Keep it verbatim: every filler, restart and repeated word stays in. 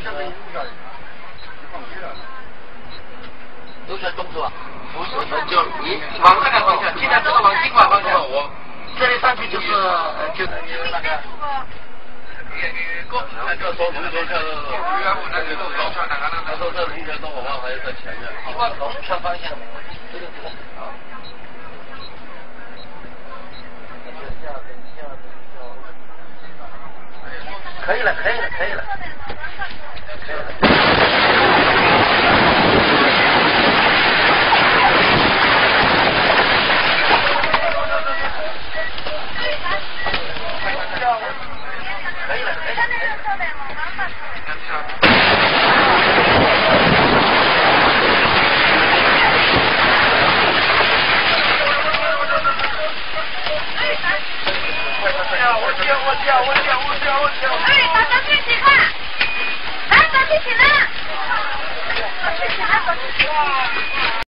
有选动作，不是就你往这个方向，尽量这个往尽管方向我。这里上去就是呃就那个。那个说龙泉像那个走，他说这龙泉说我们还要在前面。你往龙泉方向，这个这个好。可以了，可以了，可以了，可以了。我接我接我接我接我接！哎，大家举起来！来，大家举起来！举起来，举起来！